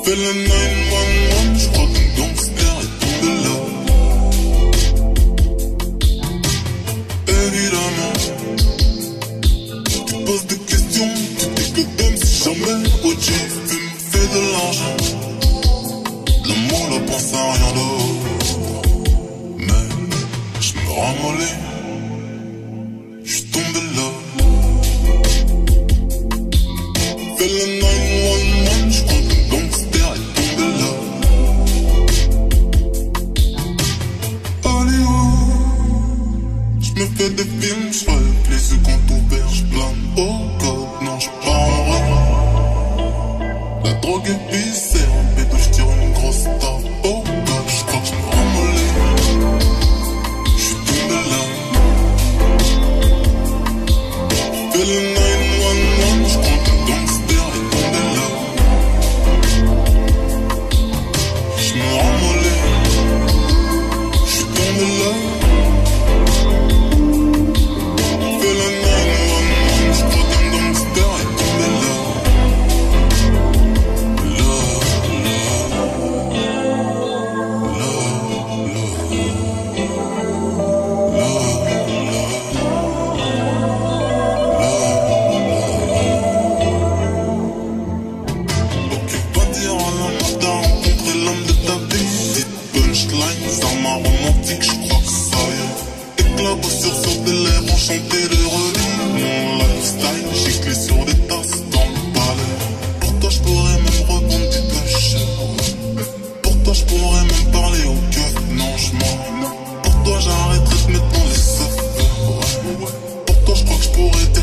Fais le 911, je crois qu'un gangster est tombé là. Évidemment, tu poses des questions, tu dis que t'aimes si jamais OG fume, fait de l'argent. L'amour la pense à rien d'autre. Mais je me ramollis, j'suis tombé là. Fais le 911, je crois qu'un gangster est tombé là. Hollywood, je me fais des films, je rêve, les yeux quand ouverts, je plane. Oh God, non, je pars en rêve. La drogue est viscère, en bédo, je tire une grosse taf. Oh God, je crois que je me ramollis, je suis tombé là. Fais le 911, je crois qu'un gangster est tombé là. Je me ramollis, je suis tombé là. Fais le 911, je crois qu'un gangster est tombé là. Ok, va dire à la mort, t'as rencontré l'homme de ta vie. Petite punchline, ça m'a romantique, je crois que ça y est. Éclaboussure sur des lèvres, enchanté de revue. Mon lifestyle, j'ai clé sur des tasses dans le palais. Pour toi, je pourrais même revendre du peu cher. Pour toi, je pourrais même parler au cœur. Non, je mens. Pour toi, j'arrêterai de mettre dans les soeurs. Pour toi, je crois que je pourrais